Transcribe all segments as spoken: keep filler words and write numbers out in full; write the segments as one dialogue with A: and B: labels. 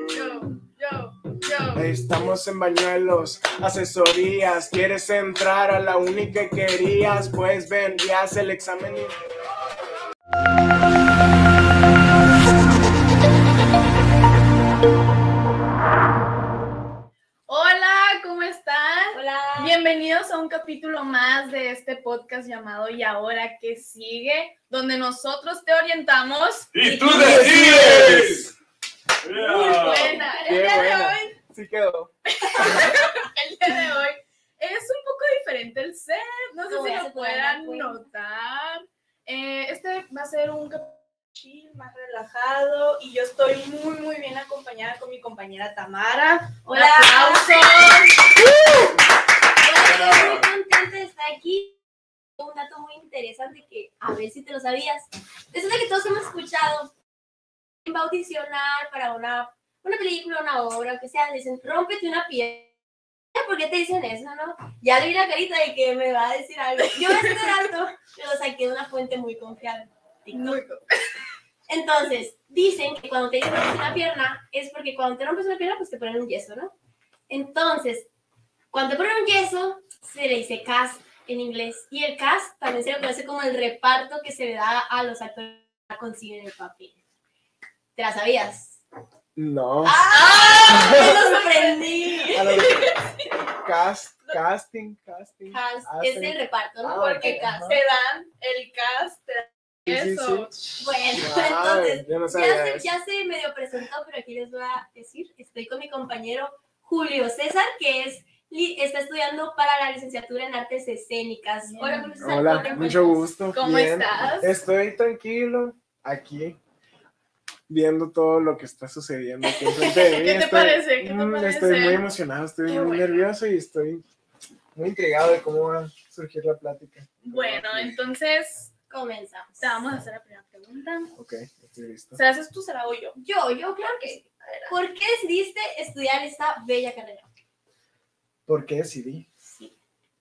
A: Yo, yo, yo.
B: Estamos en Bañuelos, asesorías. ¿Quieres entrar a la uni que querías? Pues ven y haz el examen. Y...
A: Hola, ¿cómo están?
C: Hola.
A: Bienvenidos a un capítulo más de este podcast llamado ¿Y ahora qué sigue? Donde nosotros te orientamos
D: ¡Y tú decides!
A: Muy buena. El
B: Qué
A: día de
B: buena.
A: hoy,
B: Sí quedó.
A: el día de hoy es un poco diferente el set. No sé
C: No,
A: si
C: ya
A: lo
C: se puede dar
A: puedan
C: cuenta.
A: notar. Eh, este va a ser un capítulo chill, más relajado, y yo estoy muy, muy bien acompañada con mi compañera Tamara. Un
C: Hola.
A: aplauso.
C: Bueno, estoy muy contenta de estar aquí. Un dato muy interesante que a ver si te lo sabías. Resulta que todos hemos escuchado en va a audicionar para una, una película, una obra, o que sea, dicen, rómpete una pierna. ¿Por qué te dicen eso, no? Ya le vi la carita de que me va a decir algo. Yo este dato me lo saqué de una fuente muy confiable.
A: Muy
C: TikTok. Entonces, dicen que cuando te dicen rompes una pierna, es porque cuando te rompes una pierna, pues te ponen un yeso, ¿no? Entonces, cuando te ponen un yeso, se le dice cast en inglés. Y el cast también se le conoce como el reparto que se le da a los actores que consiguen el papel. ¿Te la sabías?
B: No.
C: ¡Ah! ¡Me lo sorprendí!
B: A lo de- Cast, casting, casting.
C: Cast
B: Ah,
C: es
B: sí.
C: el reparto, ¿no?
B: Ah,
C: Porque
B: ok,
C: cast.
B: ajá.
A: Te dan el cast, te dan
B: Sí, sí,
A: eso.
B: sí.
C: Bueno,
B: Ah,
C: entonces,
B: yo no
C: ya
B: sabía
C: se,
B: eso.
C: ya se medio presentó, pero aquí les voy a decir, estoy con mi compañero Julio César, que es, li- está estudiando para la licenciatura en Artes Escénicas.
A: Bien.
C: Hola, Julio César, ¿cómo
B: Hola,
C: te
B: mucho
C: encuentras?
B: gusto.
A: ¿Cómo
B: Bien.
A: estás?
B: Estoy tranquilo aquí, viendo todo lo que está sucediendo aquí enfrente de mí.
A: ¿Qué te
B: Estoy-
A: parece? ¿Qué te
B: mm,
A: parece?
B: Estoy muy emocionado, estoy
A: Qué
B: muy
A: bueno.
B: nervioso y estoy muy intrigado de cómo va a surgir la plática.
A: Bueno, entonces
C: Comenzamos.
A: te vamos a hacer la primera pregunta.
B: Ok, estoy listo.
A: ¿Se la haces tú, se la hago yo?
C: Yo, yo, claro que sí. ¿Por qué decidiste estudiar esta bella carrera?
B: ¿Por qué decidí?
C: Sí.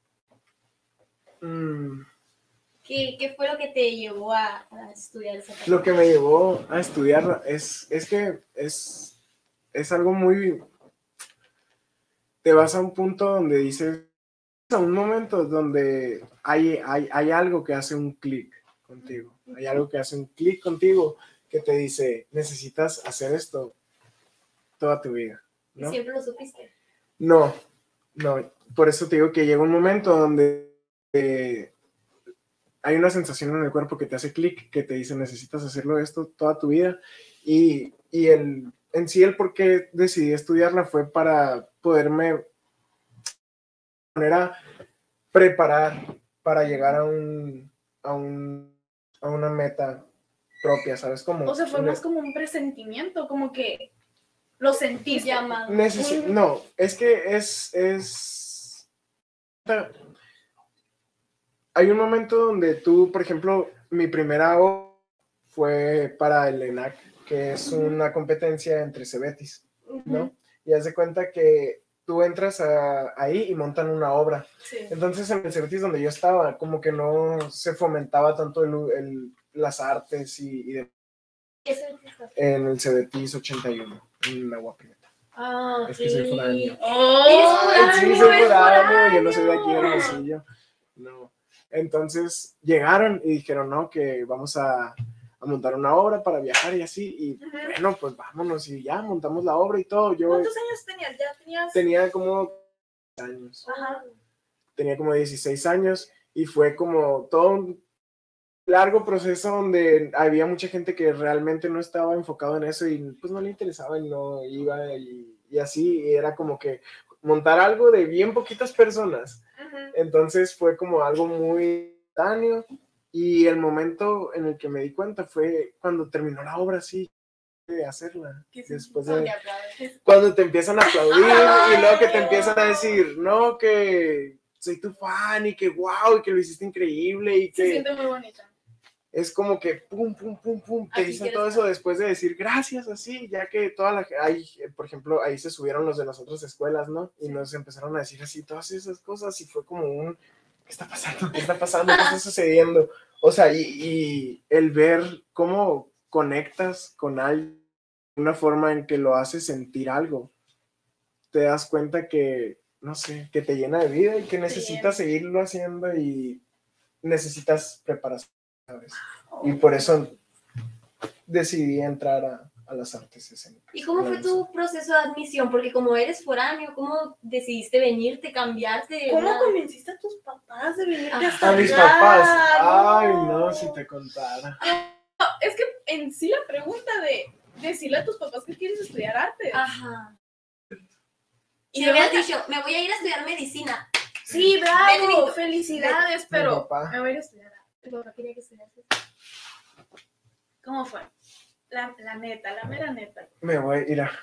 B: Mm,
C: ¿Qué, qué fue lo que te llevó a, a estudiar esa carrera?
B: Lo que me llevó a estudiar es, es que es, es algo muy... Te vas a un punto donde dices, a un momento donde hay, hay, hay algo que hace un clic contigo, hay algo que hace un clic contigo que te dice, necesitas hacer esto toda tu vida,
C: ¿Y
B: ¿no?
C: siempre lo supiste?
B: No, no, por eso te digo que llega un momento donde eh, hay una sensación en el cuerpo que te hace clic, que te dice necesitas hacerlo esto toda tu vida, y, y el, en sí el por qué decidí estudiarla fue para poderme de manera preparar para llegar a un, a un a una meta propia, ¿sabes? Como
A: O sea, fue más como un presentimiento, como que lo sentiste.
C: Llamado.
B: Necesi- no, es que es, es... Hay un momento donde tú, por ejemplo, mi primera obra fue para el ENAC, que es una competencia entre Cebetis, ¿no? Y haz de cuenta que tú entras a- ahí y montan una obra.
A: Sí.
B: Entonces en el Cebetis donde yo estaba, como que no se fomentaba tanto el, el- las artes y, y de-
C: ¿Qué sentiste?
B: en el Cebetis ochenta y uno, en Agua Prieta.
C: Ah,
B: Es que soy foráneo.
A: ¡Oh!
C: Eres
B: Sí,
C: foráneo,
B: soy
C: eres
B: foráneo, yo no soy de aquí
C: foráneo.
B: de Hermosillo. No. Entonces llegaron y dijeron, no, que vamos a, a montar una obra para viajar y así. Y
A: Ujú.
B: bueno, pues vámonos y ya montamos la obra y todo. Yo
A: ¿Cuántos años tenías? ¿Ya tenías?
B: tenía como años,
A: Ajá.
B: tenía como dieciséis años y fue como todo un largo proceso donde había mucha gente que realmente no estaba enfocado en eso y pues no le interesaba y no iba y, y así, y era como que montar algo de bien poquitas personas.
A: Ujú.
B: Entonces fue como algo muy espontáneo y el momento en el que me di cuenta fue cuando terminó la obra así de hacerla.
A: ¿Qué sentiste?
B: Después
C: ¿Cómo te
B: de
C: aplaudes?
B: cuando te empiezan a aplaudir y luego que te empiezan a decir, no, que soy tu fan y que wow, y que lo hiciste increíble y
A: Se
B: que
A: siente muy bonita.
B: es como que pum, pum, pum, pum, te
C: Aquí
B: dicen
C: quieres
B: todo eso
C: estar.
B: después de decir gracias, así, ya que toda la ahí, por ejemplo, ahí se subieron los de las otras escuelas, ¿no? Y nos empezaron a decir así todas esas cosas y fue como un, ¿qué está pasando? ¿Qué está pasando? ¿Qué está sucediendo? O sea, y, y el ver cómo conectas con alguien una forma en que lo hace sentir algo. Te das cuenta que, no sé, que te llena de vida y que necesitas seguirlo haciendo y necesitas preparación, ¿sabes? Y por eso decidí entrar a, a las artes escénicas.
C: ¿Y cómo fue tu proceso de admisión? Porque como eres foráneo, ¿cómo decidiste venirte, cambiarte?
A: ¿Cómo
C: una...
A: convenciste a tus papás de venirte
C: Ah,
A: hasta
B: A mis
A: acá?
B: papás.
A: No.
B: Ay, no, si te contara.
A: No, es que en sí la pregunta de decirle a tus papás que quieres estudiar arte.
C: Ajá.
A: Y
C: Si
A: luego
C: hubieras
A: te-
C: dicho, me voy a ir a estudiar medicina.
A: Sí,
C: Vete,
A: bravo,
C: Víctor.
A: felicidades,
B: Mi
A: pero
B: papá.
A: me voy a ir a estudiar arte.
C: Tu papá quería que estudiases.
A: ¿Cómo fue? La, la neta, la mera neta.
B: Me voy a ir a...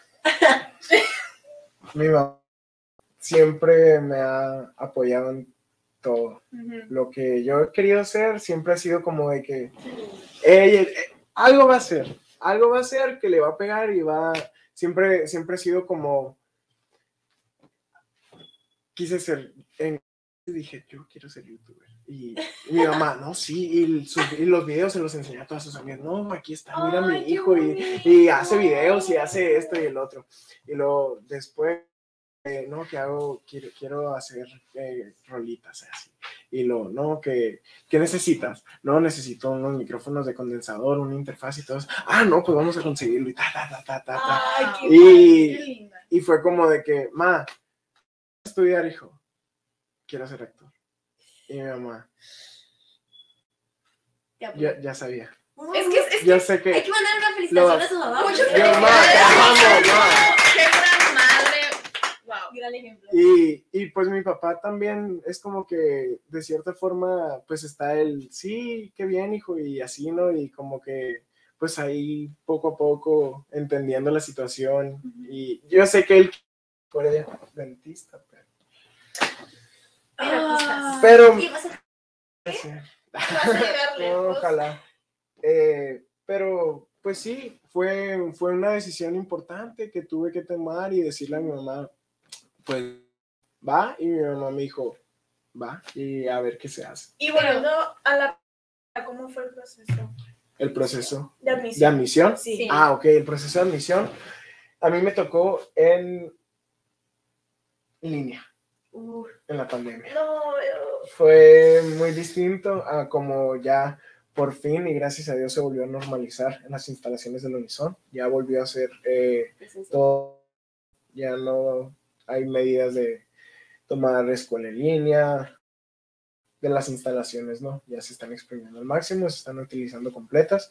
B: Mi mamá siempre me ha apoyado en todo.
A: Ujú.
B: Lo que yo he querido hacer siempre ha sido como de que ella, eh, algo va a ser, algo va a ser que le va a pegar y va, siempre, siempre he sido como, quise ser, en, dije, yo quiero ser youtuber. Y, y mi mamá, no, sí, y, sus- y los videos se los enseñé a todas sus amigas, no, aquí está, mira
A: Ay,
B: mi
A: qué
B: hijo, y,
A: bonito.
B: y hace videos y hace esto y el otro. Y luego después, eh, no, que hago, quiero, quiero hacer eh, rolitas así. Y luego, no, que, ¿qué necesitas? No, necesito unos micrófonos de condensador, una interfaz y todo eso. Ah, no, pues vamos a conseguirlo y ta, ta, ta, ta, ta, ta.
A: Ay, qué,
B: Y-
A: padre, qué linda.
B: Y fue como de que, ma, estudiar, hijo, quiero ser actor. Y mi mamá,
C: Ya,
B: ya, ya sabía.
A: Es que, es que
B: Yo sé
C: Hay
B: que,
C: que mandar una felicitación
B: Lo-
C: a su mamá.
A: muchas
B: Yo, ma, te amo, ma.
A: ¡Qué gran madre! Wow.
C: Gran ejemplo.
B: Y, y pues mi papá también es como que de cierta forma pues está el sí, qué bien hijo y así, ¿no? Y como que pues ahí poco a poco entendiendo la situación y yo sé que él fuera dentista, pero,
C: Pero,
A: Ah.
B: pero
C: sí, vas a-
B: sí,
A: Vas a llegar
B: no,
A: lejos.
B: ojalá. Eh, pero pues sí, fue, fue una decisión importante que tuve que tomar y decirle a mi mamá, pues va, y mi mamá me dijo, va, y a ver qué se hace.
A: Y volviendo a la... ¿Cómo fue el proceso
B: El proceso
A: de
B: de
A: admisión?
B: admisión.
A: Sí.
B: Ah, ok, el proceso de admisión. A mí me tocó en línea,
C: Uf,
B: en la pandemia.
A: No, yo-
B: Fue muy distinto a como ya por fin y gracias a Dios se volvió a normalizar en las instalaciones del Unison. Ya volvió a ser eh,
C: presencial.
B: todo, ya no hay medidas de tomar escuela en línea, de las instalaciones, ¿no? Ya se están exprimiendo al máximo, se están utilizando completas.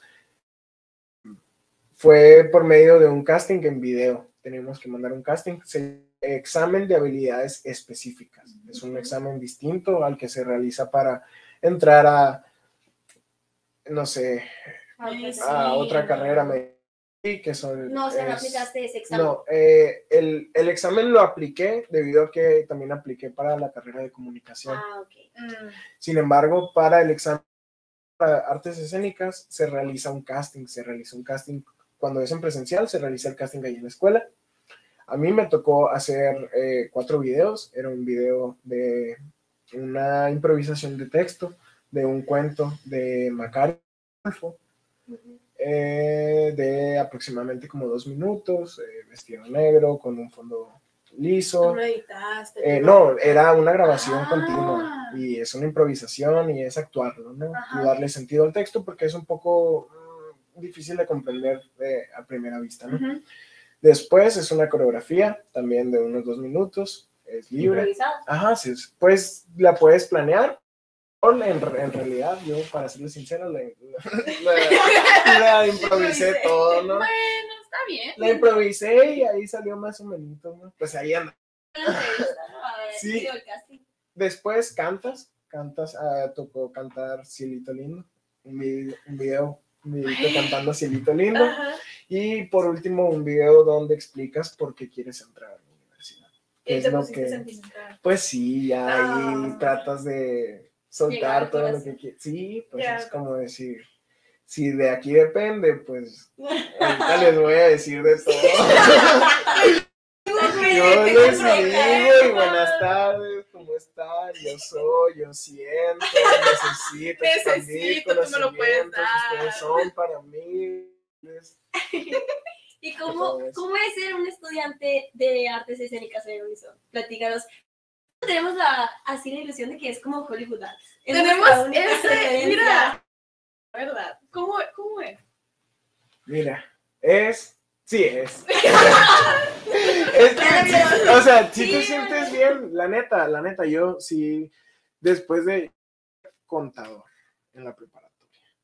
B: Fue por medio de un casting en video. Tenemos que mandar un casting, se- examen de habilidades específicas. Es un examen distinto al que se realiza para entrar a, no sé,
A: Ay, sí.
B: a otra carrera médica, que son...
C: No, o sea, no
B: es-
C: aplicaste ese examen.
B: No, eh, el, el examen lo apliqué debido a que también apliqué para la carrera de comunicación.
C: Ah, ok.
A: Mm.
B: Sin embargo, para el examen para artes escénicas se realiza un casting, se realiza un casting cuando es en presencial, se realiza el casting ahí en la escuela. A mí me tocó hacer eh, cuatro videos, era un video de una improvisación de texto, de un cuento de Macario,
C: Ujú.
B: eh, de aproximadamente como dos minutos, eh, vestido negro, con un fondo liso.
A: ¿Tú lo editaste?
B: Eh,
A: ¿Tú
B: no,
A: lo-
B: era una grabación
A: Ah.
B: continua y es una improvisación y es actuarlo, ¿no?
A: Ajá.
B: Y darle sentido al texto porque es un poco mm, difícil de comprender eh, a primera vista, ¿no?
A: Ujú.
B: Después es una coreografía también de unos dos minutos, es libre.
C: Improvisado.
B: Ajá, sí, es- pues la puedes planear. En, en realidad, yo, para serle sincero, la, la- la improvisé todo, ¿no?
A: Bueno, está bien.
B: La improvisé y ahí salió más o menos, ¿no? Pues ahí anda.
C: Una entrevista, ¿no? A ver,
B: Sí.
C: digo, el casting.
B: Después cantas, cantas, ah, tocó cantar Cielito Lindo, un video, un video, un videito cantando Cielito Lindo.
A: Ajá.
B: Y por último, un video donde explicas por qué quieres entrar a la universidad. ¿Qué
A: Y
B: es
A: te
B: lo
A: pusiste
B: que-
A: sentimental.
B: Pues sí, ya ahí
A: Ah.
B: tratas de
C: Llegar
B: soltar
C: al
B: todo lo
C: corazón.
B: que quieres. Sí, pues
A: Ya.
B: es como decir, si de aquí depende, pues ahorita les voy a decir de todo. Yo les digo y buenas tardes, ¿cómo están? Yo soy, yo siento, necesito expandir
A: Necesito, tú me lo puedes
B: conocimientos,
A: dar.
B: ustedes son para mí. Les-
C: ¿Y cómo, cómo es ser un estudiante de artes escénicas en Unison? Platícanos. Tenemos la, así la ilusión de que es como Hollywood Arts. Es
A: Tenemos
C: nuestra única
A: ese,
C: referencia.
A: mira, ¿verdad? ¿Cómo, cómo es?
B: Mira, es, sí es. Es que, o sea, si
C: Sí,
B: te sientes bien, la neta, la neta, yo sí, después de contador en la preparatoria.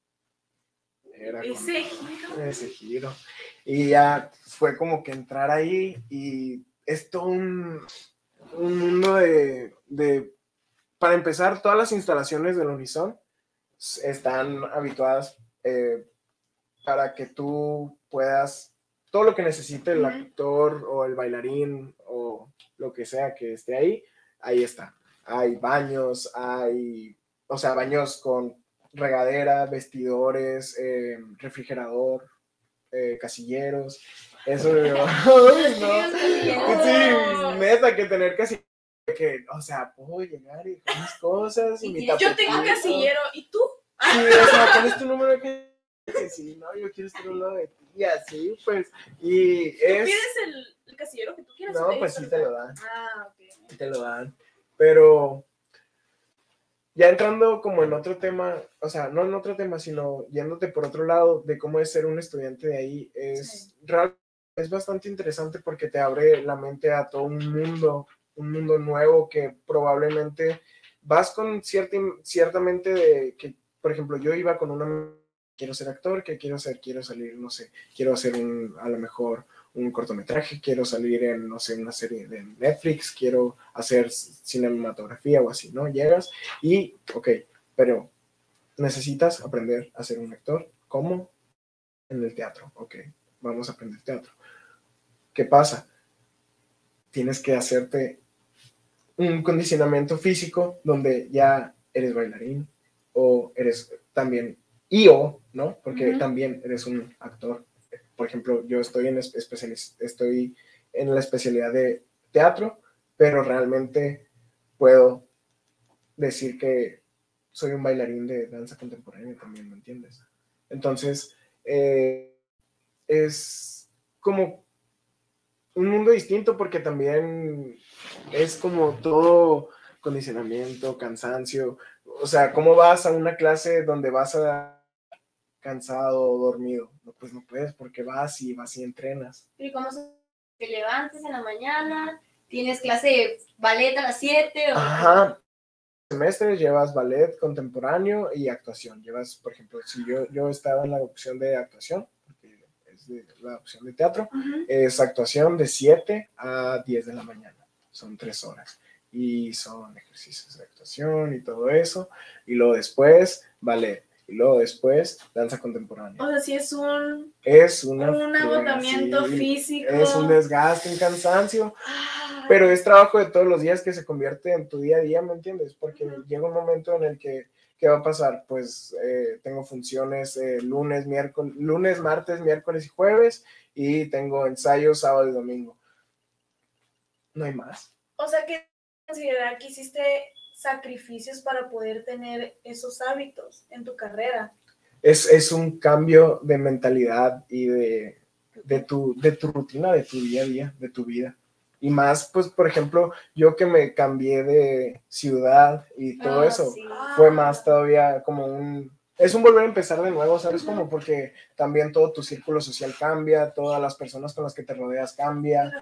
B: Era
A: Ese
B: contador,
A: giro.
B: ese giro. Y ya fue como que entrar ahí y es todo un, un mundo de, de, para empezar, todas las instalaciones del Unison están habituadas eh, para que tú puedas, todo lo que necesite el actor o el bailarín o lo que sea que esté ahí, ahí está. Hay baños, hay, o sea, baños con regadera, vestidores, eh, refrigerador, eh, casilleros. Eso, ay, no. Sí, neta, que tener casilleros, que, o sea, puedo llegar y dejar mis cosas y mi
A: Yo tengo un
B: tapetito.
A: casillero, ¿y tú?
B: Sí, o sea, ¿cuál es tu número de que sí, no, yo quiero estar al lado de ti, y así, pues, y
A: ¿Tú
B: es...
A: pides el, el casillero que tú quieras?
B: No,
A: o
B: pues
A: te
B: sí te lo dan,
A: Ah, ok.
B: sí te lo dan, pero ya entrando como en otro tema, o sea, no en otro tema, sino yéndote por otro lado de cómo es ser un estudiante de ahí, es,
A: Sí.
B: real, es bastante interesante porque te abre la mente a todo un mundo, un mundo nuevo que probablemente vas con cierta, ciertamente de que, por ejemplo, yo iba con una, quiero ser actor, que quiero ser, quiero salir, no sé, quiero hacer un, a lo mejor un cortometraje, quiero salir en, no sé, una serie de Netflix, quiero hacer cinematografía o así, ¿no? Llegas y, ok, pero necesitas aprender a ser un actor. ¿Cómo? En el teatro. Ok, vamos a aprender teatro. ¿Qué pasa? Tienes que hacerte un condicionamiento físico donde ya eres bailarín o eres también I O, ¿no? Porque uh-huh. también eres un actor. Por ejemplo, yo estoy en, especializ- estoy en la especialidad de teatro, pero realmente puedo decir que soy un bailarín de danza contemporánea también, ¿me entiendes? Entonces, eh, es como un mundo distinto porque también es como todo condicionamiento, cansancio. O sea, ¿cómo vas a una clase donde vas a cansado o dormido? No, pues no puedes porque vas y vas y entrenas.
C: ¿Y cómo se te levantas en la mañana? ¿Tienes clase de ballet a las siete? O...
B: Ajá. Semestres llevas ballet contemporáneo y actuación. Llevas, por ejemplo, si yo, yo estaba en la opción de actuación, porque es de la opción de teatro, uh-huh. es actuación de siete a diez de la mañana. Son tres horas. Y son ejercicios de actuación y todo eso. Y luego después, ballet. Y luego después, danza contemporánea.
A: O sea, sí es un...
B: Es una
A: un agotamiento
B: sí,
A: físico.
B: Es un desgaste, un cansancio. Pero es trabajo de todos los días que se convierte en tu día a día, ¿me entiendes? Porque uh-huh. llega un momento en el que, ¿qué va a pasar? Pues eh, tengo funciones eh, lunes, miércoles, lunes, martes, miércoles y jueves, y tengo ensayos sábado y domingo. No hay más.
A: O sea, que considerar que hiciste sacrificios para poder tener esos hábitos en tu carrera.
B: Es, es un cambio de mentalidad y de, de, tu, de tu rutina, de tu día a día, de tu vida. Y más, pues, por ejemplo, yo que me cambié de ciudad y todo
C: oh,
B: eso,
C: sí.
B: fue más todavía como un... Es un volver a empezar de nuevo, ¿sabes? Uh-huh. Como porque también todo tu círculo social cambia, todas las personas con las que te rodeas cambia.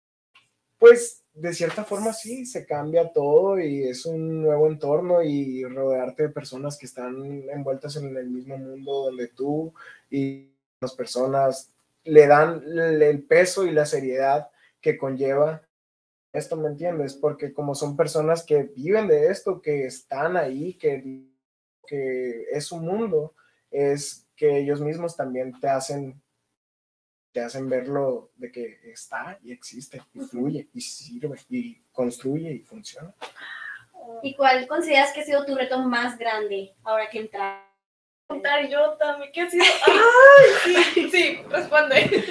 B: Pues, de cierta forma, sí, se cambia todo y es un nuevo entorno y rodearte de personas que están envueltas en el mismo mundo donde tú y las personas le dan el peso y la seriedad que conlleva esto, ¿me entiendes? Porque como son personas que viven de esto, que están ahí, que, que es su mundo, es que ellos mismos también te hacen, te hacen verlo de que está y existe, y fluye, y sirve, y construye, y funciona.
C: ¿Y cuál consideras que ha sido tu reto más grande ahora que entras?
A: Contar yo también, ¿qué ha sido? ¡Ay, sí! Sí, responde.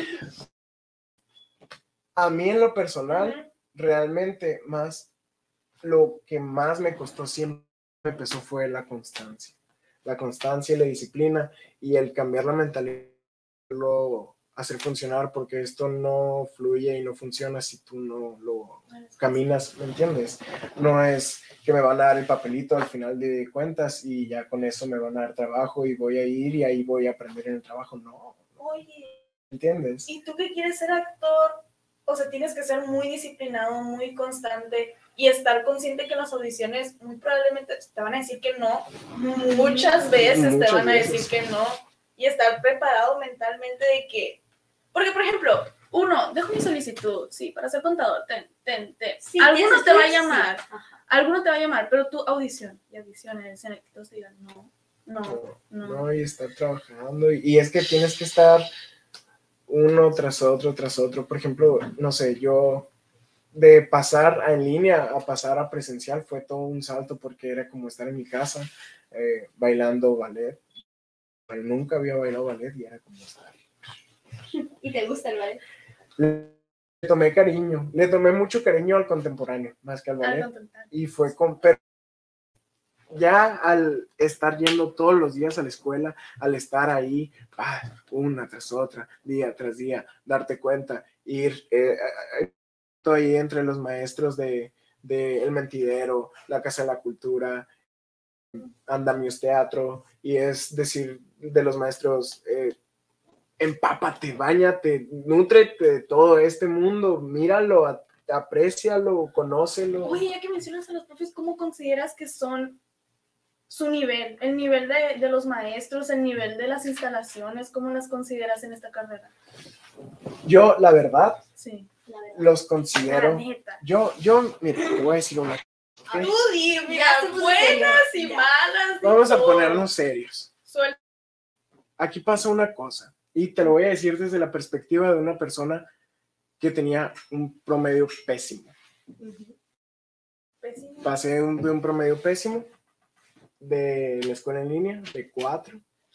B: A mí en lo personal, uh-huh. realmente más, lo que más me costó siempre empezó fue la constancia. La constancia y la disciplina y el cambiar la mentalidad hacer funcionar, porque esto no fluye y no funciona si tú no lo caminas, ¿me entiendes? No es que me van a dar el papelito al final de cuentas y ya con eso me van a dar trabajo y voy a ir y ahí voy a aprender en el trabajo, no.
A: Oye,
B: ¿entiendes?
A: ¿y tú que quieres ser actor? O sea, tienes que ser muy disciplinado, muy constante y estar consciente que en las audiciones muy probablemente te van a decir que no, muchas veces
B: Muchas
A: te van a
B: veces.
A: decir que no, y estar preparado mentalmente de que, porque por ejemplo, uno, dejo mi solicitud, sí, para ser contador, ten, ten, ten,
C: Sí,
A: alguno
C: eso
A: te va a
C: sí.
A: llamar,
C: Ajá.
A: alguno te va a llamar, pero tu audición y audiciones en el que todos te digan no, no,
B: No,
A: no.
B: no, y estar trabajando. Y, y es que tienes que estar uno tras otro, tras otro. Por ejemplo, no sé, yo de pasar a en línea a pasar a presencial fue todo un salto porque era como estar en mi casa eh, bailando ballet. Pero nunca había bailado ballet y era como estar.
C: ¿Y te gusta el ballet?
B: Le tomé cariño, le tomé mucho cariño al contemporáneo, más que al ballet.
A: Al contemplar.
B: Y fue con... Pero ya al estar yendo todos los días a la escuela, al estar ahí, ah, una tras otra, día tras día, darte cuenta, ir eh, eh, estoy entre los maestros de, de El Mentidero, la Casa de la Cultura, Andamios Teatro, y es decir, de los maestros, eh, empápate, báñate, nútrete de todo este mundo, míralo, a- aprécialo, conócelo.
A: Oye, ya que mencionas a los profes, ¿cómo consideras que son su nivel, el nivel de, de los maestros, el nivel de las instalaciones? ¿Cómo las consideras en esta carrera?
B: Yo, la verdad,
A: Sí,
C: La verdad.
B: los
A: la
B: considero.
A: neta.
B: Yo, yo, mira, te voy a decir una.
A: Tú
B: ¿ok?
A: di, mira,
C: Ya se puso
A: buenas
C: serio,
A: y
C: ya.
A: malas. y
B: Vamos a
A: todo.
B: ponernos serios.
A: Suelta.
B: Aquí pasa una cosa, y te lo voy a decir desde la perspectiva de una persona que tenía un promedio pésimo.
A: Pésimo.
B: Pasé un- de un promedio pésimo de la escuela en línea, de cuatro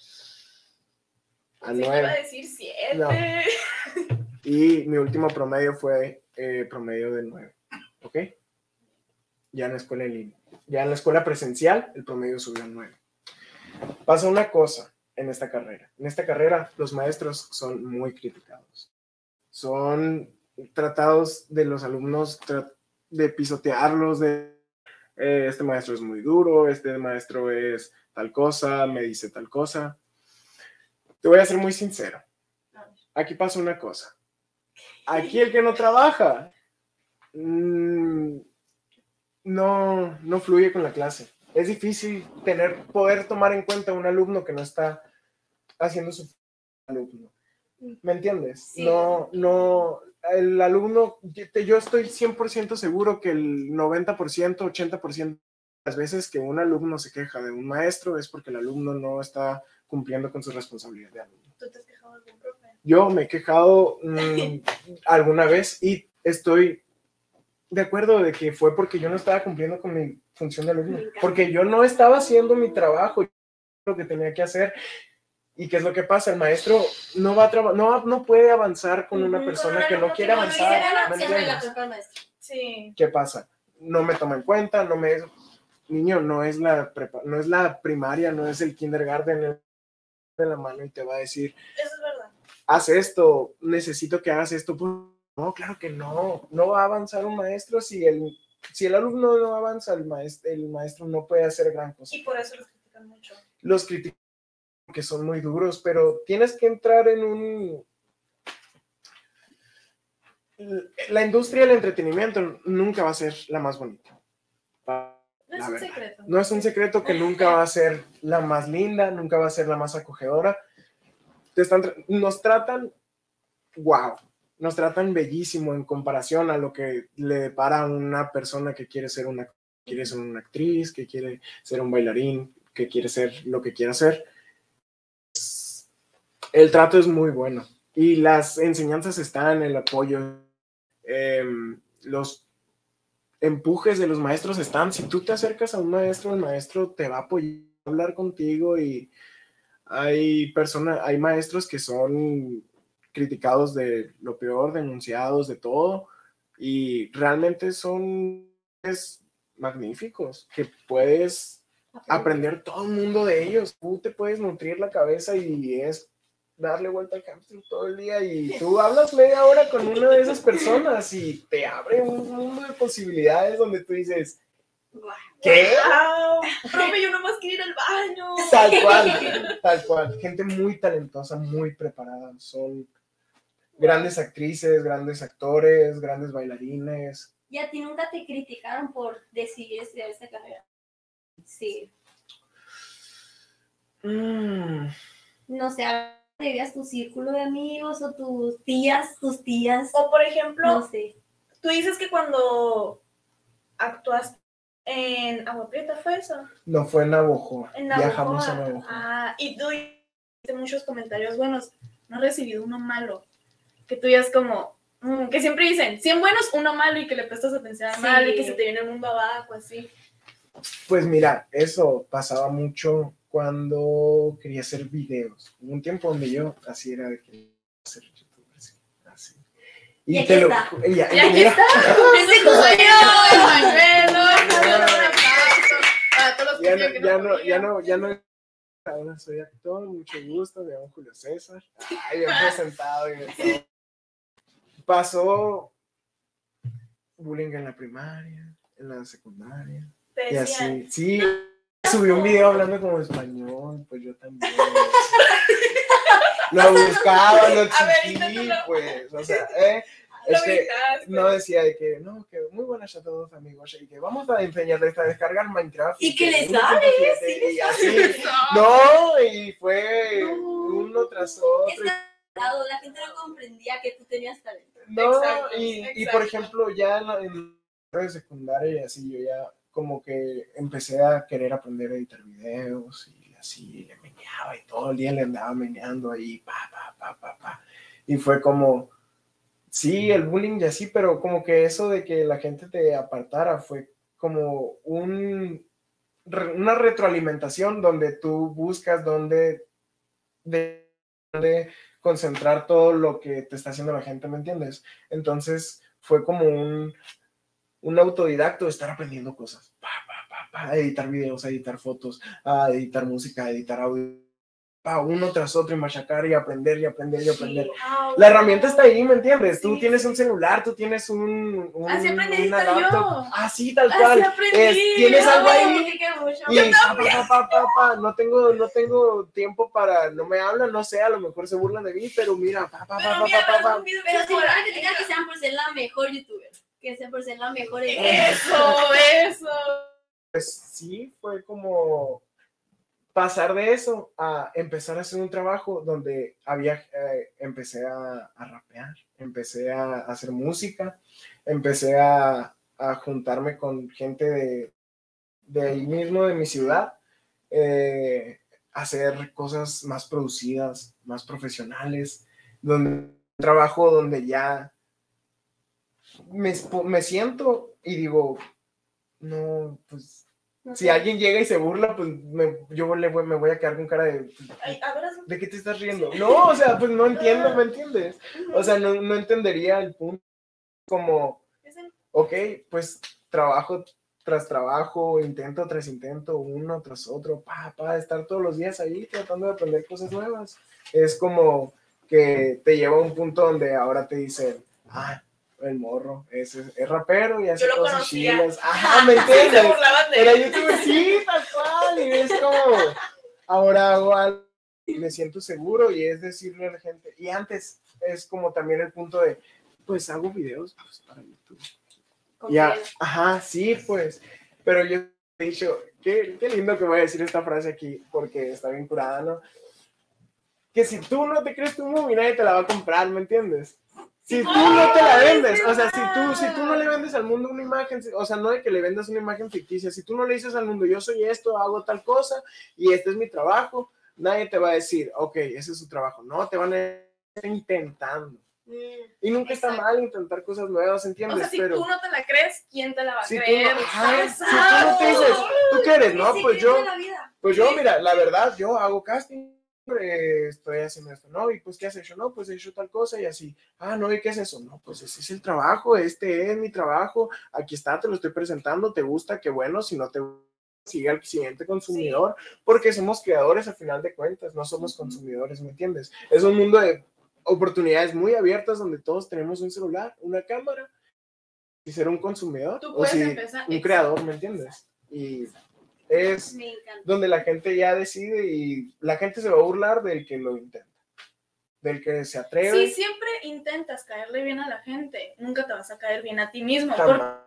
B: a
A: Pensé que iba a
B: nueve.
A: decir siete.
B: No. Y mi último promedio fue eh, promedio de nueve. ¿Ok? Ya en la escuela en línea. Ya en la escuela presencial, el promedio subió a nueve. Pasa una cosa en esta carrera. En esta carrera, los maestros son muy criticados. Son tratados de los alumnos tra- de pisotearlos, de eh, este maestro es muy duro, este maestro es tal cosa, me dice tal cosa. Te voy a ser muy sincero. Aquí pasa una cosa. Aquí el que no trabaja mmm, no, no fluye con la clase. Es difícil tener, poder tomar en cuenta un alumno que no está haciendo su alumno. ¿Me entiendes?
C: Sí.
B: No, no, el alumno, yo estoy cien por ciento seguro que el noventa por ciento, ochenta por ciento de las veces que un alumno se queja de un maestro es porque el alumno no está cumpliendo con su responsabilidad de alumno.
A: ¿Tú te has quejado de algún profe?
B: Yo me he quejado mmm, alguna vez y estoy de acuerdo de que fue porque yo no estaba cumpliendo con mi función de alumno, porque yo no estaba haciendo mi trabajo, lo que tenía que hacer. ¿Y qué es lo que pasa? El maestro no va a traba- no, va- no puede avanzar con una
A: Ujú,
B: persona
A: con
B: que
A: algo
B: no
A: que
B: quiere
A: no
B: avanzar.
A: quiere,
B: ¿Me
C: Siempre la
B: entiendes?
C: culpa al maestro.
A: Sí.
B: ¿Qué pasa? No me toma en cuenta, no me... Niño, no es la, prepa- no es la primaria, no es el kindergarten el- de la mano y te va a decir,
A: Eso es verdad.
B: haz esto, necesito que hagas esto. No, claro que no, no va a avanzar un maestro si el, si el alumno no avanza, el maestro, el maestro no puede hacer gran cosa.
A: Y por eso los critican mucho.
B: Los critican que son muy duros, pero tienes que entrar en un... La industria del entretenimiento nunca va a ser la más bonita.
A: No es
B: La
A: un
B: verdad.
A: secreto.
B: No es un secreto que nunca va a ser la más linda, nunca va a ser la más acogedora. Te están, tra- nos tratan, wow, nos tratan bellísimo en comparación a lo que le depara a una persona que quiere ser una, quiere ser una actriz, que quiere ser un bailarín, que quiere ser lo que quiera ser. El trato es muy bueno y las enseñanzas están, el apoyo, eh, los empujes de los maestros están. Si tú te acercas a un maestro, el maestro te va a apoyar, a hablar contigo, y hay personas, hay maestros que son criticados de lo peor, denunciados de todo, y realmente son es, magníficos, que puedes aprender todo el mundo de ellos. Tú te puedes nutrir la cabeza y es darle vuelta al hamster todo el día y tú hablas media hora con una de esas personas y te abre un mundo de posibilidades donde tú dices, ¿qué?
A: Wow, profe, yo nomás quiero ir al baño.
B: Tal cual, tal cual. Gente muy talentosa, muy preparada. Son grandes actrices, grandes actores, grandes bailarines.
C: ¿Y a ti nunca te criticaron por decidir estudiar esta carrera? Sí.
B: Mm.
C: No sé, ¿dirías tu círculo de amigos o tus tías, tus tías?
A: O por ejemplo,
C: No sé.
A: tú dices que cuando actuaste en Agua Prieta, ¿fue eso?
B: No, fue en Navojoa.
A: En
B: Viajamos a
A: Navojoa.
B: Navojoa.
A: Ah, y tú hiciste muchos comentarios buenos. No he recibido uno malo. Que tú ya es como, mm, que siempre dicen, cien buenos, uno malo, y que le prestas atención al
C: Sí.
A: malo y que se te viene el mundo abajo, así.
B: Pues mira, eso pasaba mucho cuando quería hacer videos. Hubo un tiempo donde yo así era de que hacer YouTube, así. así.
C: Y aquí
B: te lo,
C: está.
B: y, ya-
A: Y aquí
B: mira,
A: está. Ese soy yo, Emanuel. Un aplauso para todos los
B: ya
A: que
B: no,
A: que
B: ya no,
A: podían.
B: ya no, ya no, ahora soy actor, mucho gusto, me llamo Julio César. Ay, bien presentado y de todo. Pasó bullying en la primaria, en la secundaria.
A: Te
B: Y
A: decían,
B: así, sí, subí un video hablando como español, pues yo también. Lo buscaba, lo
A: A ver,
B: exigí,
A: inténtalo.
B: pues, o sea, eh,
A: lo
B: es que
A: gritaste.
B: no decía de que, no, que muy buenas a todos amigos, y que vamos a enseñarles a descargar Minecraft.
C: Y que les
B: uno
C: sale,
B: punto siete, y así, no, y fue uno tras otro.
C: Es que la gente no comprendía que tú tenías talento.
B: No,
A: Exacto,
B: y, y
A: exacto.
B: por ejemplo, ya en la, en la secundaria y así, yo ya como que empecé a querer aprender a editar videos y así, le meneaba y todo el día le andaba meneando ahí, pa, pa, pa, pa, pa. Y fue como, sí, el bullying y así, pero como que eso de que la gente te apartara fue como un, una retroalimentación donde tú buscas donde, de, donde concentrar todo lo que te está haciendo la gente, ¿me entiendes? Entonces fue como un, un autodidacto de estar aprendiendo cosas, pa, pa, pa, pa, a editar videos, a editar fotos, a editar música, a editar audio, pa, uno tras otro y machacar y aprender y aprender y aprender.
A: Ah,
B: La herramienta está ahí, ¿me entiendes?
A: Sí,
B: Tú tienes
A: sí.
B: un celular, tú tienes un, un
A: Así aprendí a
B: una
A: editar
B: laptop.
A: yo.
B: Ah, sí, tal
A: Así
B: cual.
A: aprendí.
B: Es, tienes
A: Yo
B: algo
A: me
B: ahí
C: Practiqué mucho.
B: y pa, pa, pa, pa, pa, no tengo, no tengo tiempo para, no me hablan, no sé, a lo mejor se burlan de mí, pero mira, pa, pa,
A: Pero
B: pa,
A: mira,
B: pa, pa,
A: pero
B: pa.
A: es un video
C: Pero
A: que
C: si no
A: fuera.
C: que te digan que sean por ser la mejor youtuber, que sean por ser la mejor
A: Eso, eso.
B: Pues sí, fue como pasar de eso a empezar a hacer un trabajo donde había, eh, empecé a, a rapear, empecé a, a hacer música, empecé a, a juntarme con gente de, de ahí mismo, de mi ciudad, eh, hacer cosas más producidas, más profesionales, donde un trabajo donde ya me, me siento y digo, no, pues
C: No
B: si
C: sé.
B: alguien llega y se burla, pues me, yo le voy, me voy a quedar con cara de,
A: Ay, a ver, haz un-
B: ¿de qué te estás riendo? No, o sea, pues no entiendo, ¿me entiendes? O sea, no, no entendería el punto como,
A: es el-
B: ok, pues trabajo tras trabajo, intento tras intento, uno tras otro, pa, pa, estar todos los días ahí tratando de aprender cosas nuevas. Es como que te lleva a un punto donde ahora te dicen, ah, el morro, es, es, es rapero y hace
A: Yo lo
B: cosas
A: conocía.
B: chilas. Ajá, ¿me
A: Se
B: entiendes?
A: burlaban de
B: Era
A: él.
B: youtuber, sí, tal cual, y es como, ahora hago algo y me siento seguro y es decirle a la gente, y antes es como también el punto de, pues hago videos pues, para YouTube. Ya,
C: Confío.
B: ajá, sí, pues, pero yo he dicho, qué, qué lindo que voy a decir esta frase aquí, porque está bien curada, ¿no? Que si tú no te crees tu movie, nadie te la va a comprar, ¿me entiendes? Si tú no te la vendes, o sea, si tú, si tú no le vendes al mundo una imagen, o sea, no de que le vendas una imagen ficticia, si tú no le dices al mundo, yo soy esto, hago tal cosa, y este es mi trabajo, nadie te va a decir, ok, ese es su trabajo, no, te van a estar intentando. Y nunca está
A: Exacto.
B: mal intentar cosas nuevas,
A: O
B: ¿entiendes?
A: sea, si
B: pero
A: tú no te la crees, ¿quién te la va a
B: si tú
A: creer?
B: no, ajá, si tú
A: Exacto.
B: no te dices, ¿tú qué eres? No,
C: Sí,
B: pues
C: que
B: yo,
C: es la vida.
B: pues yo, mira, la verdad, yo hago casting, eh, estoy haciendo esto, ¿no? Y pues, ¿qué has hecho? No, pues he hecho tal cosa y así. Ah, no, ¿y qué es eso? No, pues ese es el trabajo, este es mi trabajo, aquí está, te lo estoy presentando, ¿te gusta? Qué bueno, si no te sigue al siguiente consumidor, sí. Porque somos creadores al final de cuentas, no somos consumidores, ¿me entiendes? Es un mundo de oportunidades muy abiertas donde todos tenemos un celular, una cámara, y ser un consumidor
A: Tú
B: o
A: puedes
B: si
A: empezar,
B: un creador, ¿me entiendes? Y es donde la gente ya decide y la gente se va a burlar del que lo intenta, del que se atreve.
A: Si siempre intentas caerle bien a la gente, nunca te vas a caer bien a ti mismo.
B: Jamás.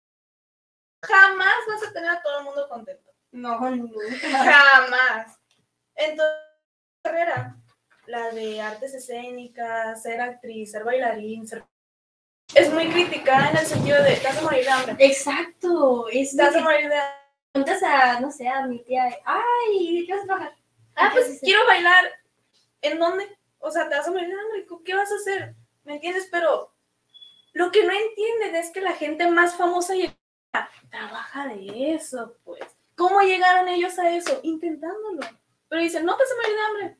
A: Jamás vas a tener a todo el mundo contento.
C: No, nunca.
A: Jamás. Entonces, carrera, la de artes escénicas, ser actriz, ser bailarín, ser... es muy criticada en el sentido de te vas a morir de hambre.
C: Exacto. Es
A: te vas a morir de hambre.
C: Preguntas a, no sé, a mi tía, ay, ¿de qué vas a trabajar?
A: Ah, pues quiero bailar. ¿En dónde? O sea, te vas a morir de hambre. ¿Qué vas a hacer? ¿Me entiendes? Pero lo que no entienden es que la gente más famosa y trabaja de eso, pues. ¿Cómo llegaron ellos a eso? Intentándolo. Pero dicen, no te vas a morir de hambre.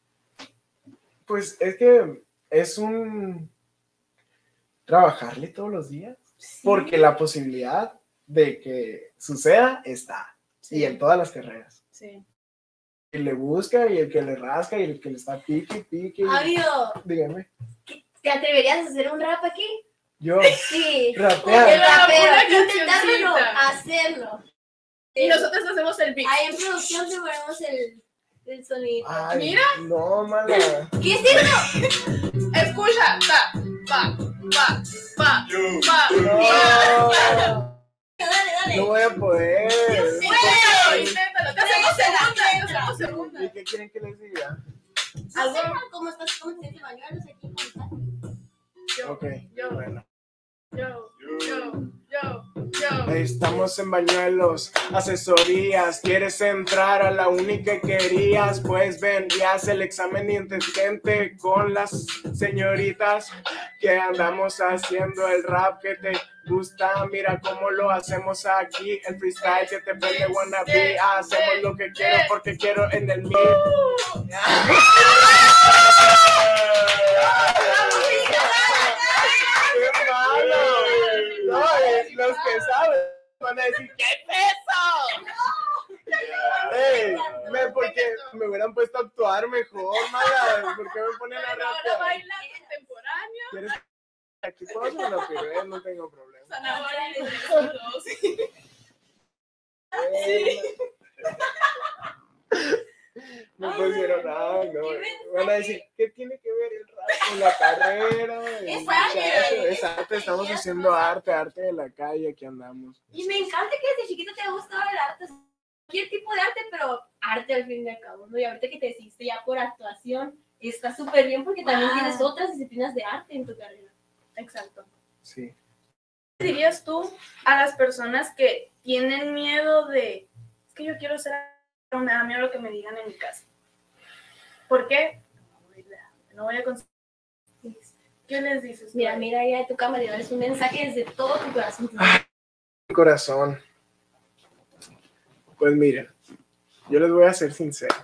B: Pues es que es un trabajarle todos los días. Sí. Porque la posibilidad de que suceda está. Sí. Y en todas las carreras.
A: Sí.
B: El que le busca y el que le rasca y el que le está pique, pique.
C: Amigo.
B: Dígame.
C: ¿Te atreverías a hacer un rap aquí?
B: Yo.
C: Sí.
B: Rapear.
C: El rapero. Intentándolo, hacerlo.
A: Y nosotros hacemos el beat.
C: Ahí en producción te ponemos el, el sonido.
B: Ay,
A: mira.
B: No, mala.
C: ¿Qué es eso?
A: Escucha. Pa, pa, pa, pa, pa.
B: No.
C: Dale, dale.
B: No voy a poder.
A: Sí, puedo, inténtalo. Te hacemos segunda, te hacemos segunda.
B: ¿Y qué quieren que les diga?
C: ¿Algo? ¿Cómo estás? ¿Cómo te sientes bañuelos aquí? ¿Cómo estás?
A: Yo,
B: Ok,
A: yo,
B: bueno.
A: Yo, yo, yo, yo.
B: Estamos en Bañuelos, asesorías. ¿Quieres entrar a la uni que querías? Pues ven y haz el examen inteligente con las señoritas que andamos haciendo el rap que te gusta. Mira cómo lo hacemos aquí, el freestyle que te prende wannabe. Hacemos lo que quiero porque quiero en el mío. ¡Qué malo! No, los que saben van a decir, ¿qué peso? Ey, me, porque me hubieran puesto a actuar mejor, mala. ¿Por qué me ponen a rapear?
A: Ahora baila contemporáneo.
B: ¿Quieres que aquí puedo hacer una pirueta? No tengo problema.
A: Zanahoria y los sí.
B: No pusieron nada, no. Van a decir, ¿qué tiene que ver el rap con la carrera? El
C: Es
B: muchacho?
C: arte.
B: Es arte, estamos haciendo arte, arte de la calle, aquí andamos.
C: Y me encanta que desde chiquito te ha gustado el arte. Cualquier tipo de arte, pero arte al fin y al cabo, ¿no? Y ahorita que te decidiste ya por actuación, está súper bien porque también
A: Wow.
C: tienes otras disciplinas de arte en tu carrera.
A: Exacto.
B: Sí.
A: ¿Qué dirías tú a las personas que tienen miedo de, es que yo quiero ser, pero me da miedo lo que me digan en mi casa? ¿Por qué? No voy a conseguir. ¿Qué les dices?
C: Mira, mira ahí a tu cámara y darles un mensaje desde todo tu corazón.
B: Mi corazón. Pues mira, yo les voy a ser sincero.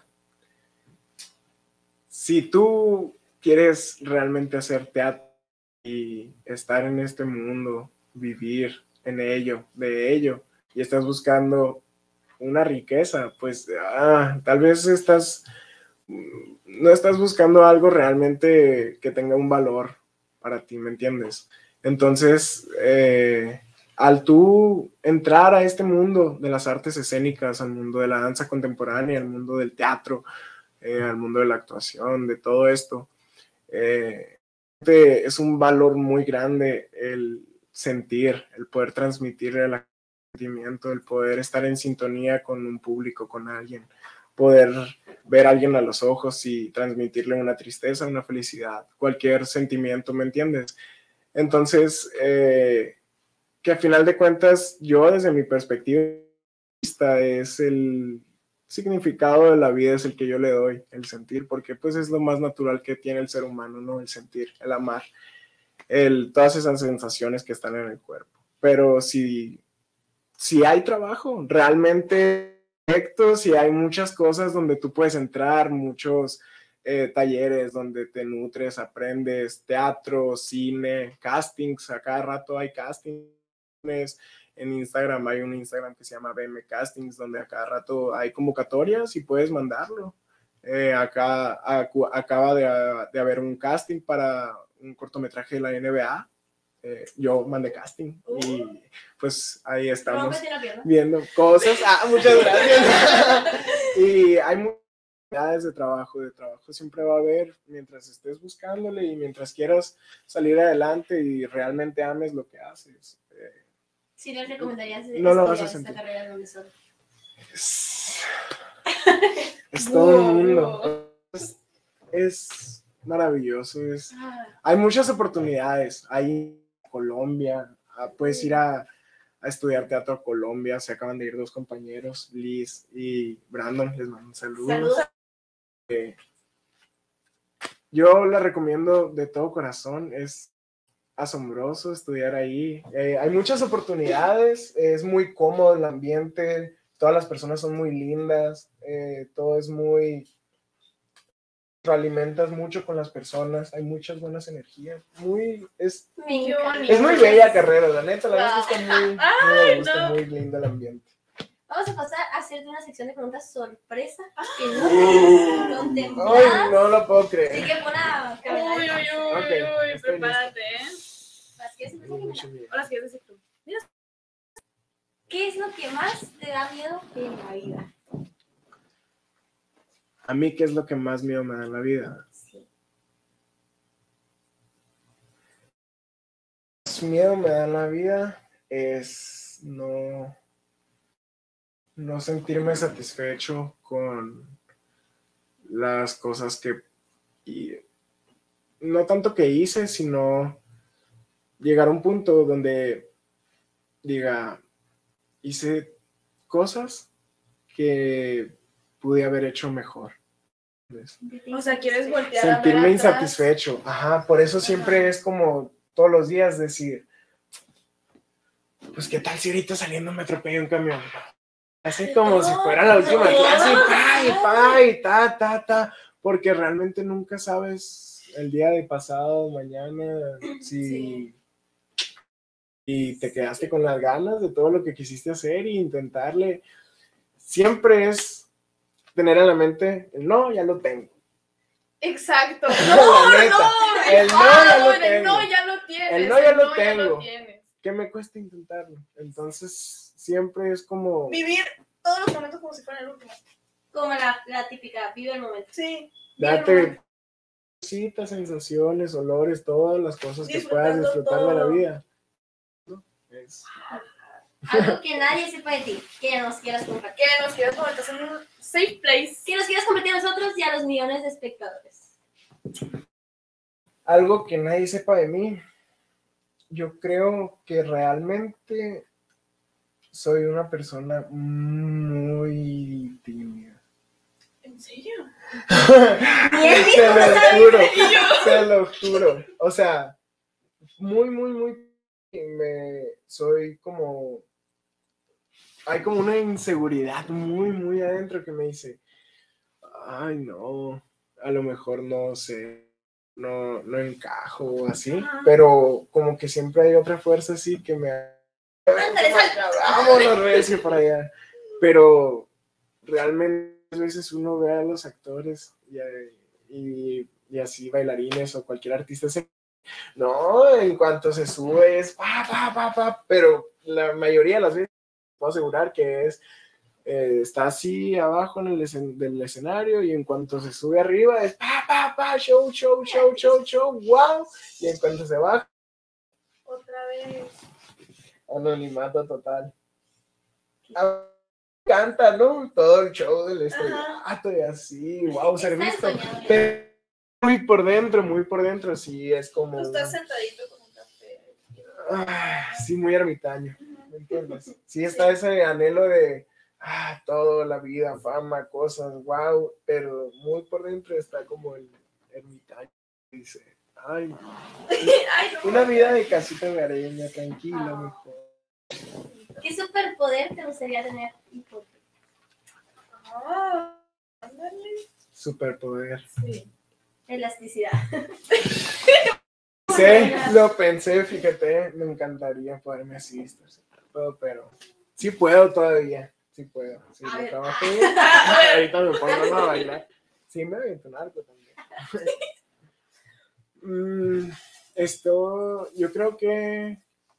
B: Si tú quieres realmente hacer teatro y estar en este mundo, vivir en ello, de ello, y estás buscando una riqueza, pues ah, tal vez estás, no estás buscando algo realmente que tenga un valor para ti, ¿me entiendes? Entonces, eh, al tú entrar a este mundo de las artes escénicas, al mundo de la danza contemporánea, al mundo del teatro, eh, al mundo de la actuación, de todo esto, eh, es un valor muy grande el sentir, el poder transmitir el sentimiento, el poder estar en sintonía con un público, con alguien, poder ver a alguien a los ojos y transmitirle una tristeza, una felicidad, cualquier sentimiento, ¿me entiendes? Entonces, eh, que a final de cuentas, yo desde mi perspectiva, es el significado de la vida, es el que yo le doy, el sentir, porque pues es lo más natural que tiene el ser humano, ¿no? El sentir, el amar, el, todas esas sensaciones que están en el cuerpo. Pero si, si hay trabajo, realmente proyectos, y hay muchas cosas donde tú puedes entrar, muchos eh, talleres donde te nutres, aprendes, teatro, cine, castings, a cada rato hay castings. En Instagram hay un Instagram que se llama B M Castings, donde a cada rato hay convocatorias y puedes mandarlo. Eh, acá acu, acaba de, de haber un casting para un cortometraje de la N B A. Eh, yo mandé casting uh. y pues ahí estamos viendo cosas. Ah, muchas gracias. Y hay muchas oportunidades de trabajo, de trabajo siempre va a haber mientras estés buscándole y mientras quieras salir adelante y realmente ames lo que haces. Eh,
C: ¿Sí les recomendarías
B: no lo vas a sentir.
C: Esta carrera donde son?
B: Es, es todo el mundo. Es, es maravilloso. Es, hay muchas oportunidades. Hay Colombia, puedes ir a, a estudiar teatro a Colombia, se acaban de ir dos compañeros, Liz y Brandon, les mando un saludo. Saludos. Eh, yo la recomiendo de todo corazón, es asombroso estudiar ahí, eh, hay muchas oportunidades, es muy cómodo el ambiente, todas las personas son muy lindas, eh, todo es muy... alimentas mucho con las personas, hay muchas buenas energías, muy, es, es muy bella carrera, la neta, la verdad wow. Está muy, muy, me gusta, no. Muy lindo el ambiente.
C: Vamos a pasar a hacerte una sección de preguntas sorpresa que no uh, contempladas.
B: Ay, no lo puedo creer.
C: Así que pon a caminar.
A: Uy, uy, uy, okay, uy, prepárate, ¿eh?
C: ¿Las quieres decir tú?
A: ¿O las quieres decir tú? Mira.
C: ¿Qué es lo que más te da miedo en la vida?
B: A mí, ¿qué es lo que más miedo me da en la vida?
C: Sí.
B: Más miedo me da en la vida es no, no sentirme satisfecho con las cosas que, y no tanto que hice, sino llegar a un punto donde diga, hice cosas que pude haber hecho mejor.
A: O sea, quieres voltear
B: sentirme
A: a ver
B: insatisfecho,
A: atrás.
B: Ajá, por eso siempre
A: Ajá.
B: Es como todos los días decir, pues qué tal si ahorita saliendo me atropello un camión, así como no, si fuera la última no. clase, pa, y pa, y ta, ta, ta, porque realmente nunca sabes el día de pasado, mañana, si sí. Y te quedaste con las ganas de todo lo que quisiste hacer e intentarle, siempre es tener en la mente, el no, ya lo tengo.
A: Exacto.
B: No,
A: no,
B: neta,
A: no,
B: el no ya lo tengo.
A: El no ya lo tienes.
B: El no ya lo
A: no
B: tengo.
A: Ya lo tienes.
B: ¿Qué me cuesta intentarlo? Entonces, siempre es como...
A: vivir todos los momentos como si fuera el último.
C: Como la, la típica, vive el momento.
A: Sí.
B: Date cositas, sensaciones, olores, todas las cosas que puedas disfrutar todo. De la vida. ¿No? Es...
C: Algo que nadie sepa de ti, que nos quieras compartir.
A: Que nos quieras compartir en un safe place.
C: Que nos quieras compartir a nosotros y a los millones de espectadores.
B: Algo que nadie sepa de mí. Yo creo que realmente soy una persona muy tímida.
A: ¿En serio?
B: Se lo juro, se lo juro. O sea, muy, muy, muy me soy como... Hay como una inseguridad muy, muy adentro que me dice, ay, no, a lo mejor no sé, no, no encajo o así, ajá. Pero como que siempre hay otra fuerza así que me... Vámonos, recio para allá. Pero realmente a veces uno ve a los actores y, y, y así bailarines o cualquier artista, se... no, en cuanto se sube es pa, pa, pa, pa, pero la mayoría de las veces puedo asegurar que es, eh, está así abajo en el escen- del escenario y en cuanto se sube arriba es pa, pa, pa, show, show, show, show, show, wow, y en cuanto se baja,
A: otra vez,
B: anonimato total. Ah, canta, ¿no? Todo el show del estrellato y así, wow, ser visto. Pero muy por dentro, muy por dentro, sí, es como...
A: Tú estás sentadito con un café.
B: Ah, sí, muy ermitaño. ¿Me entiendes? Sí está ese anhelo de ah, todo, la vida, fama, cosas, wow, pero muy por dentro está como el ermitaño. Dice, ay,
A: ay no,
B: una vida de casita de arena, tranquila, oh. Mejor.
C: ¿Qué superpoder te gustaría tener?
A: Oh,
B: superpoder.
A: Sí.
C: Elasticidad.
B: Sí, pensé, lo pensé, fíjate, me encantaría poderme así, todo, pero sí puedo todavía, sí puedo. Sí,
C: A
B: lo
C: ver,
B: trabajo bien. Ahorita me pongo a bailar. Sí, me aviento un arco también. mm, esto, yo creo que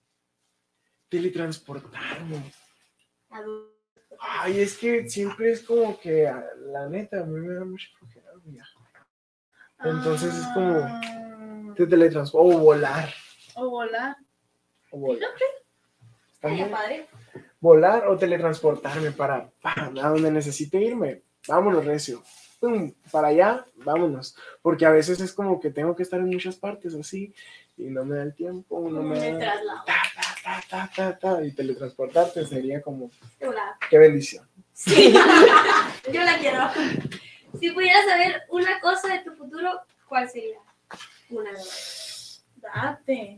B: teletransportarme. Ay, es que siempre es como que, la neta, a mí me da mucha flojera viajar. Entonces es como, te teletransportas, o volar.
A: O volar.
B: O volar.
C: Estaría padre.
B: Volar o teletransportarme para, para a donde necesite irme. Vámonos, recio. Pum, para allá, vámonos. Porque a veces es como que tengo que estar en muchas partes así y no me da el tiempo. No
C: Como
B: me
C: me
B: da.
C: traslado.
B: Ta, ta, ta, ta, ta, ta, y teletransportarte sería como,
C: Hola.
B: qué bendición.
C: Sí. Yo la quiero. Si pudieras saber una cosa de tu futuro, ¿cuál sería? Una de ellas.
A: Date.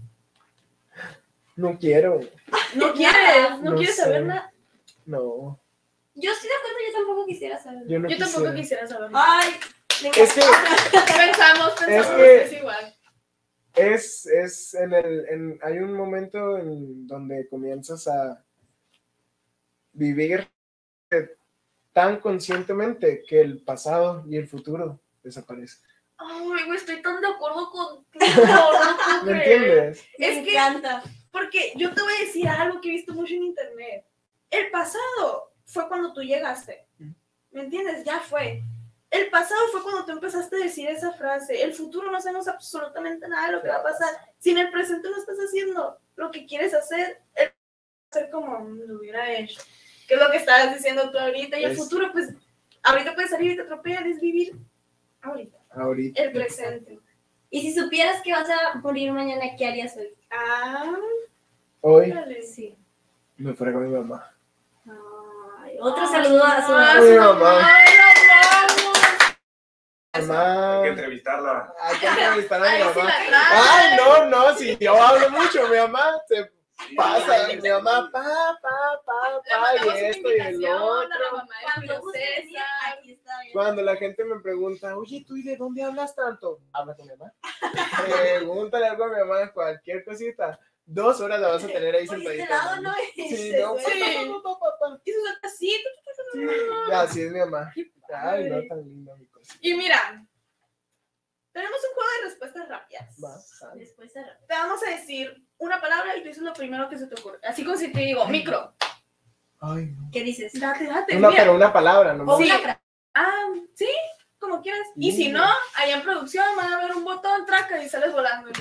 B: No quiero.
A: No quieres, no,
B: No
A: quieres
B: sé.
A: saber nada.
B: No.
C: Yo estoy de acuerdo, yo tampoco quisiera saber.
B: Yo, no
A: Yo tampoco
B: quisiera.
A: quisiera saber nada.
C: Ay, me
B: Es que
A: Pensamos, pensamos,
B: Es
A: es,
B: que-
A: igual.
B: es, es en el, en, hay un momento en donde comienzas a vivir tan conscientemente que el pasado y el futuro desaparecen.
A: Ay, güey, estoy tan de acuerdo contigo. No puedo
B: ¿Me
A: creer.
B: entiendes?
A: Es
C: me
A: que-
C: encanta.
A: Porque yo te voy a decir algo que he visto mucho en internet. El pasado fue cuando tú llegaste. ¿Me entiendes? Ya fue. El pasado fue cuando tú empezaste a decir esa frase. El futuro no sabemos absolutamente nada de lo que va a pasar. Si en el presente no estás haciendo lo que quieres hacer, el va a ser como lo hubiera hecho. Que es lo que estabas diciendo tú ahorita. Y el
B: Es-
A: futuro, pues, ahorita puedes salir y te atropellan. Es vivir ahorita.
B: Ahorita.
A: El presente.
C: Y si supieras que vas a morir mañana, ¿qué harías hoy?
A: Ah,
B: Hoy
A: dale.
C: Sí.
B: me fuera con mi mamá.
C: Ay, otro saludo a su
A: Ah,
B: Ay,
A: su
B: mamá.
A: mamá. Ay, la amamos.
B: Mamá.
D: Hay que entrevistarla.
B: Hay que entrevistar a mi
A: Ay, sí
B: mamá.
A: la trae.
B: Ay, no, no, si yo hablo mucho, mi mamá se
D: Sí,
B: pasa,
D: sí,
B: mi
D: sí.
B: mamá, pa, pa, pa,
A: Le
B: pa,
A: mandamos
B: y
A: una
B: esto y el
A: invitación a la
B: otro.
A: mamá de
C: Cuando guste
A: Julio
C: venir,
A: César.
C: aquí está bien.
B: Cuando la gente me pregunta, oye, ¿tú y de dónde hablas tanto? Habla con mi mamá. Pregúntale algo a mi mamá, cualquier cosita. Dos horas la vas a tener ahí
C: Por este
B: sentadita.
C: lado no es.
B: Sí, no, pa,
A: Sí.
B: pa, pa, pa, pa.
A: Y sus así.
B: Sí, así es mi mamá. Ay, no, tan linda mi cosa.
A: Y mira, tenemos un juego de respuestas rápidas.
B: Va, sale.
C: Después se
A: Te vamos a decir una palabra y tú dices lo primero que se te ocurre. Así como si te digo, micro.
B: Ay, no.
C: ¿Qué dices?
A: Date, date.
B: Una,
A: mira.
B: pero una palabra,
C: O
B: nomás.
A: Sí.
C: una frase.
A: Ah, sí, como quieras. Y si no, allá en producción van a ver un botón, traca y sales volando.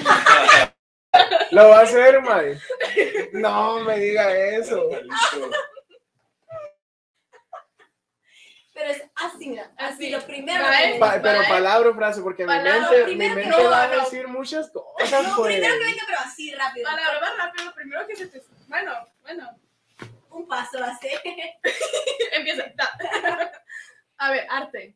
B: Lo va a hacer, Mari. No me diga eso.
C: Pero es así, mira. Así,
A: Así.
C: lo primero.
A: Va,
C: que
A: ¿eh?
C: me-
B: Pa- pero
A: Vale.
B: palabra o frase, porque mi
A: Palabra,
B: mente, mi
C: primero que
B: mente
A: no,
B: va a
A: no.
B: decir muchas cosas,
C: No,
B: pues.
C: primero que venga, pero así rápido.
A: Palabra más rápido, lo primero que se te. Bueno, bueno.
C: Un paso así.
A: Empieza. Da. A ver, arte.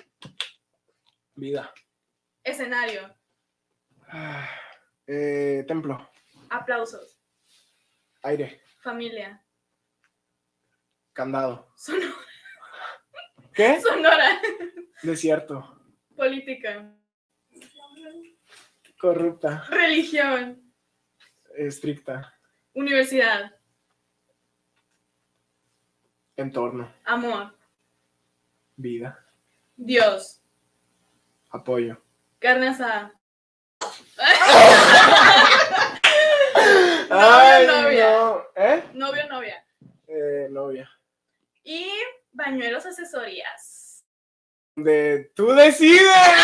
B: Vida.
A: Escenario.
B: Ah, eh, templo.
A: Aplausos.
B: Aire.
A: Familia.
B: Candado.
A: Sonora.
B: ¿Qué?
A: Sonora.
B: Desierto.
A: Política.
B: Corrupta.
A: Religión.
B: Estricta.
A: Universidad.
B: Entorno.
A: Amor.
B: Vida.
A: Dios.
B: Apoyo.
A: Carne asada.
B: Ay,
A: novia.
B: no. ¿Eh?
A: Novio, novia.
B: Eh, novia.
A: Y bañuelos, asesorías.
B: De tú decides.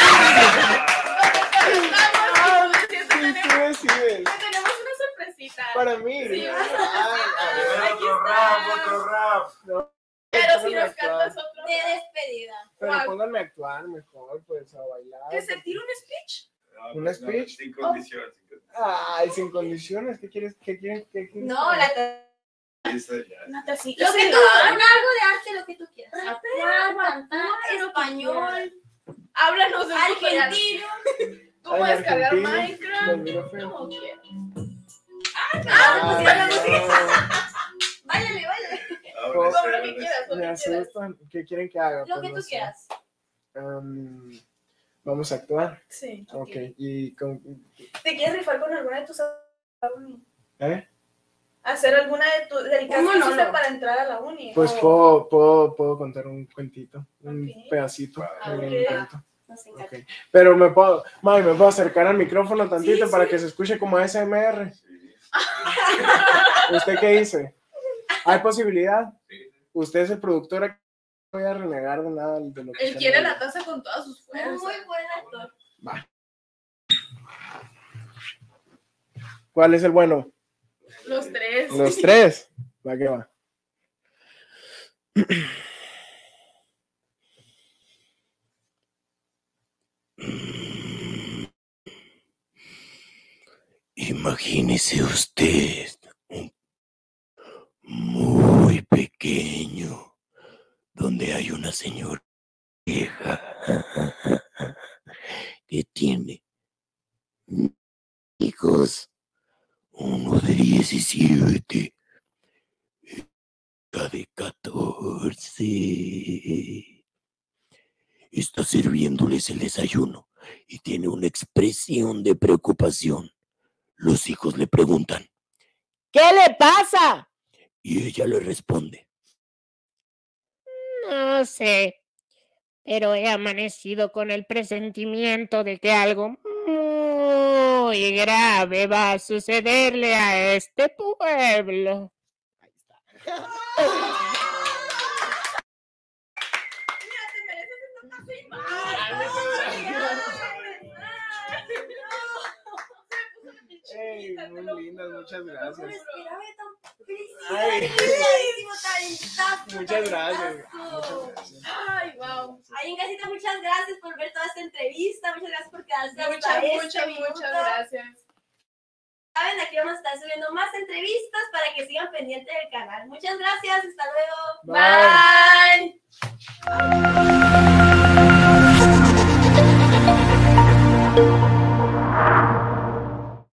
A: Vamos, y tú
B: Sí,
A: tenemos,
B: tú decides.
A: tenemos una sorpresita.
B: Para mí.
A: Sí,
B: Ay,
A: una
B: a ver.
A: Aquí
D: Otro
A: está.
D: rap, otro rap.
A: Pero si
B: Pónganme a
A: nos
B: actuar.
A: cantas otro.
C: De despedida.
B: Pero
A: ¿Cuál?
B: pónganme a actuar mejor, pues, a bailar.
A: Que se tire un speech.
D: No,
B: ¿Un
D: pues, no,
B: speech?
D: Sin condición. sin condición.
B: Ay, sin condiciones. ¿Qué quieres? ¿Qué quieren? ¿Qué quieres?
C: No, la
D: Eso ya.
A: Una tacita.
C: Lo que tú,
A: cenar.
C: un algo de arte, lo que tú quieras.
A: Arte,
C: Actuar, cantar,
A: lo que
C: español,
A: Háblanos de tu
C: argentino.
A: ¿Cómo
B: Ay,
A: descargar
B: argentino,
A: Minecraft?
B: volvió feo.
A: Como quieras.
C: Ah, pues ya la
B: Ay,
C: música. Váyale, váyale.
D: Ahora
B: Como
D: sí,
A: lo que
D: ahora
A: quieras,
D: sí.
A: lo
B: Me
A: que quieras.
B: asustan. ¿Qué quieren que haga?
C: Lo
B: Pues
C: que
B: no
C: tú
B: sé.
C: quieras.
B: Um, Vamos a actuar.
A: Sí.
B: Ok. ¿Y con,
A: ¿Te quieres rifar con alguna de tus uni?
B: ¿eh?
A: ¿Hacer alguna de tus del que
C: Un
A: hiciste
C: monólogo.
A: para entrar a la uni?
B: Pues
A: o-
B: puedo, puedo, puedo contar un cuentito, un
A: Ok.
B: pedacito
A: Ah,
B: de
A: ok.
B: un cuento.
C: Nos encanta.
B: Ok. Pero me puedo, mami, me puedo acercar al micrófono tantito
A: Sí,
B: para
A: sí.
B: que se escuche como A S M R.
D: Sí.
B: ¿Usted qué dice? ¿Hay posibilidad?
D: Sí.
B: Usted es el productor, aquí no voy a renegar de nada de lo que
A: Él
B: usted
A: quiere
B: me
A: la
B: diga.
A: taza con todas sus fuerzas.
C: Muy buen actor.
B: Va. ¿Cuál es el bueno?
A: Los tres.
B: Los tres. Va que va.
E: Imagínese usted un muy pequeño donde hay una señora vieja que tiene hijos, uno de diecisiete, otra de catorce. Está sirviéndoles el desayuno y tiene una expresión de preocupación. Los hijos le preguntan, ¿qué le pasa? Y ella le responde,
F: No sé, pero he amanecido con el presentimiento de que algo muy grave va a sucederle a este pueblo.
A: Mira, te mereces esta taza y más.
B: Ey, muy lindas, muchas
C: No
B: gracias.
C: me esperaba tan
B: Ay.
C: felicidadísimo, talentazo.
B: Muchas gracias.
C: talentazo.
B: Muchas gracias.
A: Ay, wow.
C: Ahí en casita, muchas gracias por ver toda esta entrevista. Muchas gracias por quedarse hasta
A: Muchas,
C: este
A: muchas,
C: minuto.
A: muchas gracias.
C: Saben, aquí vamos a estar subiendo más entrevistas para que sigan pendientes del canal. Muchas gracias. Hasta luego.
B: Bye.
A: Bye.